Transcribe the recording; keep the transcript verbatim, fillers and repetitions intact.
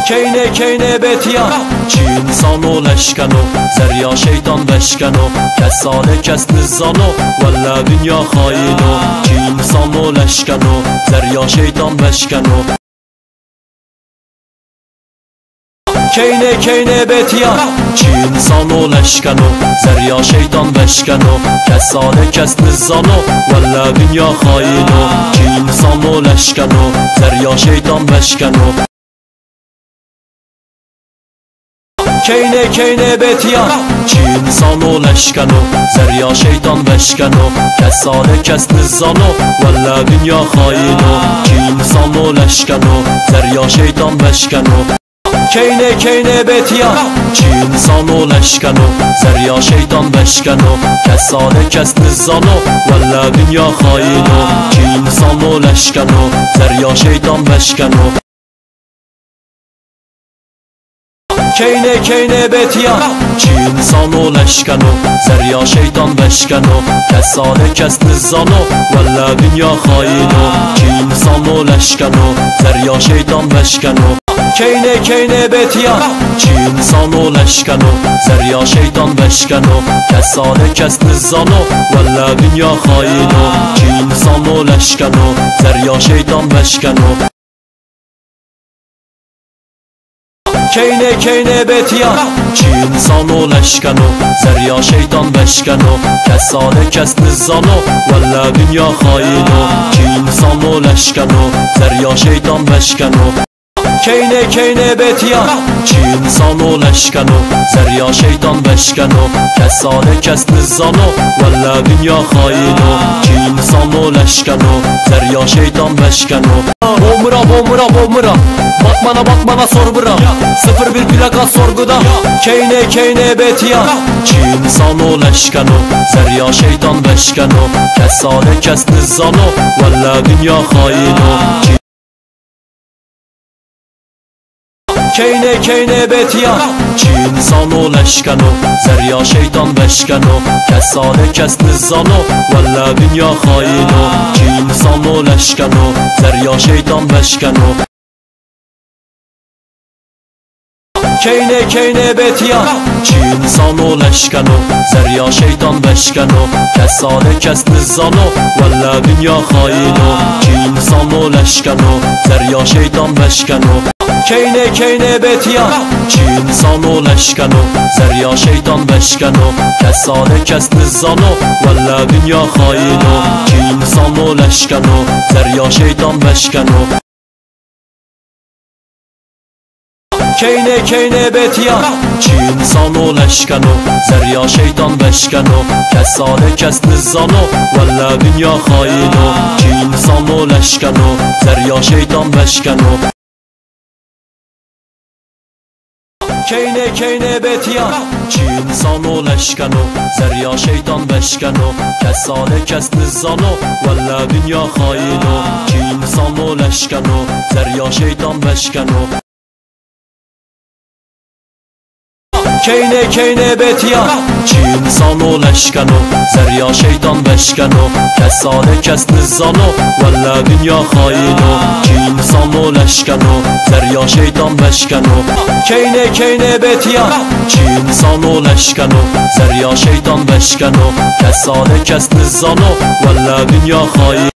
کینه کینه بتیا چی انسان و لشکنو زریا شیطان بشکنو کساله کس نزانو ولا دنیا خاینو چی انسان و لشکنو زریا شیطان بشکنو کینه کینه بتیا چی انسان و لشکنو زریا شیطان بشکنو کساله کس نزانو ولا دنیا خاینو چی انسان و لشکنو زریا شیطان بشکنو کینه کینه بتیا چی انسان و لشکنو زریا شیطان بشکنو کساله کس نزانو ولا دنیا خاینو چی انسان و لشکنو زریا شیطان بشکنو کینه کینه بتیا چی انسان و لشکنو زریا شیطان بشکنو کساله کس نزانو ولا دنیا خاینو چی انسان و لشکنو زریا شیطان بشکنو کینه کینه بتیا چی انسان و لشکنو زریا شیطان بشکنو کساله کس نزانو ولا دنیا خاینو چی انسان و لشکنو زریا شیطان بشکنو کینه کینه بتیا چی انسان و لشکنو زریا شیطان بشکنو کساله کس نزانو ولا دنیا خاینو چی انسان و لشکنو زریا شیطان بشکنو کینه کینه بتیا چی انسان و لشکنو زریا شیطان بشکنو کساله کس نزانو ولا دنیا خاینو چی انسان و لشکنو زریا شیطان بشکنو کینه کینه بتیا چی انسان و لشکنو زریا شیطان بشکنو کساله کس نزانو ولا دنیا خاینو چی انسان و لشکنو زریا شیطان بشکنو Bomura bomura bomura bak bana bak bana sor bırak sıfır bir plaka sorguda keyne keyne betiya çi insan o leşkano zerya şeytan beşkano kesale kes nizano valla dünya haino keyne keyne betiya çi insan o leşkano zerya şeytan beşkano kesale kes nizano valla dünya haino çi insan o leşkano zerya şeytan beşkano keyne keyne betiya çi insan o leşkano zerya şeytan beşkano kesale kes nizano valla dünya haino çi insan o leşkano zerya şeytan beşkano keyne keyne betiya çi insan o leşkano zerya şeytan beşkano kesale kes nizano valla dünya haino çi insan o leşkano zerya şeytan beşkano keyne keyne betiya çi insan o leşkano zerya şeytan beşkano kesale kes nizano valla dünya haino çi insan o leşkano zerya şeytan beşkano keyne keyne betiya çi insan o leşkano zerya şeytan beşkano kesale kes nizano valla dünya haino çi insan o leşkano zerya şeytan beşkano keyne keyne betiya çi insan o leşkano zerya şeytan beşkano kesale kes nizano valla dünya haino çi insan o leşkano zerya şeytan beşkano keyne keyne betiya çi insan o leşkano zerya şeytan beşkano kesale kes nizano valla dünya haino